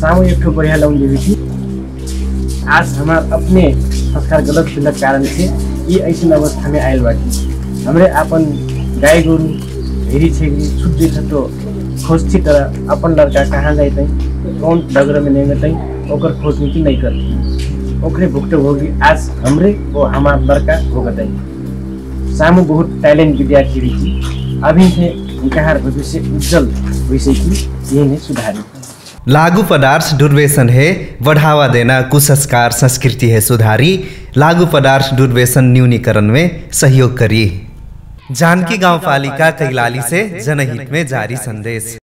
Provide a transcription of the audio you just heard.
सामू एक ठो बढ़िया लाउन देवी थी। आज हमारे अपने संस्कार गलत होने के कारण से ये ऐसी अवस्था में आयल बाटी। हमरे अपन गाय गोरु भेरी छेरी छुट देख तो खोजती तरह अपन लड़का कहाँ जाते कौन डगर में नहीं गए ओकर खोज नीति नहीं करती ओकरे भुक्तभोगी आज हमरे वो हमार लड़का भुगत। सामू बहुत टैलेंट विद्यार्थी रही अभी से उनका भविष्य उज्जवल विषय की ये सुधारी। लागू पदार्थ दुर्व्यसन है बढ़ावा देना कुसंस्कार संस्कृति है सुधारी। लागू पदार्थ दुर्व्यसन न्यूनीकरण में सहयोग करिए। जानकी गांव पालिका कैलाली से जनहित में जारी संदेश।